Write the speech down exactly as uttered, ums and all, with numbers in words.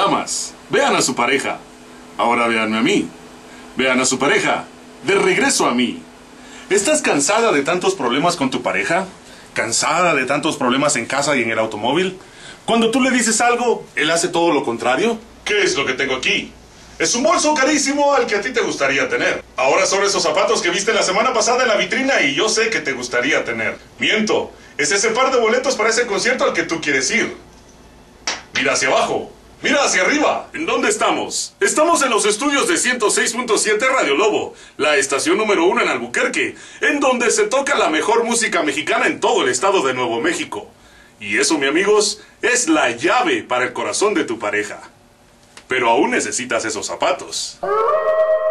Damas, vean a su pareja. Ahora véanme a mí. Vean a su pareja. De regreso a mí. ¿Estás cansada de tantos problemas con tu pareja? ¿Cansada de tantos problemas en casa y en el automóvil? Cuando tú le dices algo, ¿él hace todo lo contrario? ¿Qué es lo que tengo aquí? Es un bolso carísimo al que a ti te gustaría tener. Ahora son esos zapatos que viste la semana pasada en la vitrina y yo sé que te gustaría tener. Miento, es ese par de boletos para ese concierto al que tú quieres ir. Mira hacia abajo. ¡Mira hacia arriba! ¿En dónde estamos? Estamos en los estudios de ciento seis punto siete Radio Lobo, la estación número uno en Albuquerque, en donde se toca la mejor música mexicana en todo el estado de Nuevo México. Y eso, mi amigos, es la llave para el corazón de tu pareja. Pero aún necesitas esos zapatos.